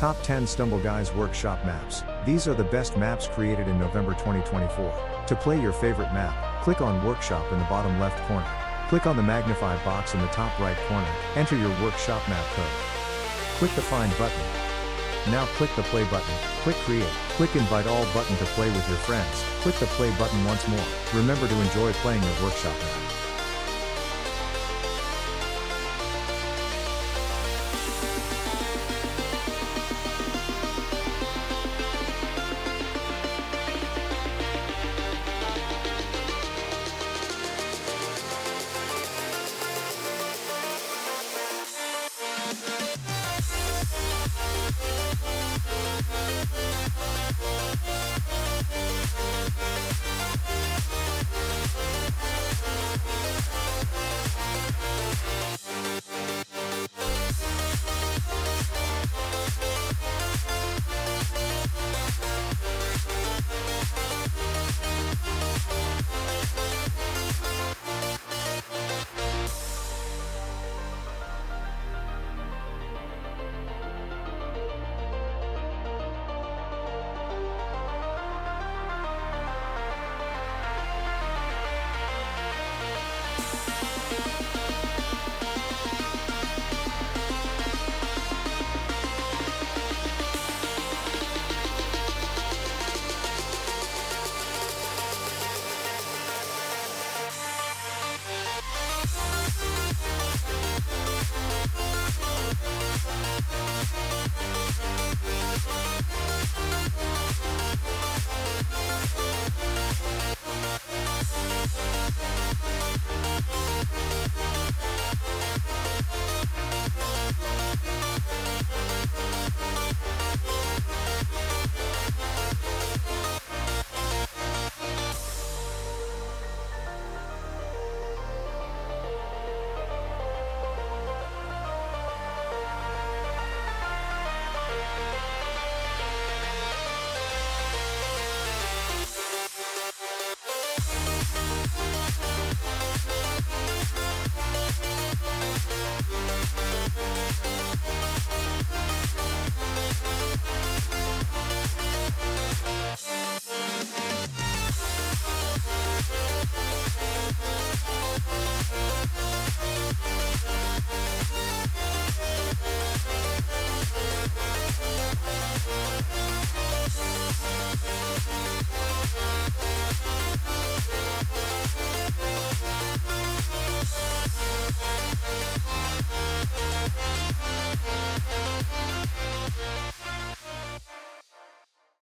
Top 10 Stumble Guys Workshop Maps. These are the best maps created in November 2024. To play your favorite map, click on Workshop in the bottom left corner. Click on the magnify box in the top right corner, enter your workshop map code. Click the Find button. Now click the Play button, click Create, click Invite All button to play with your friends, click the Play button once more. Remember to enjoy playing your workshop map.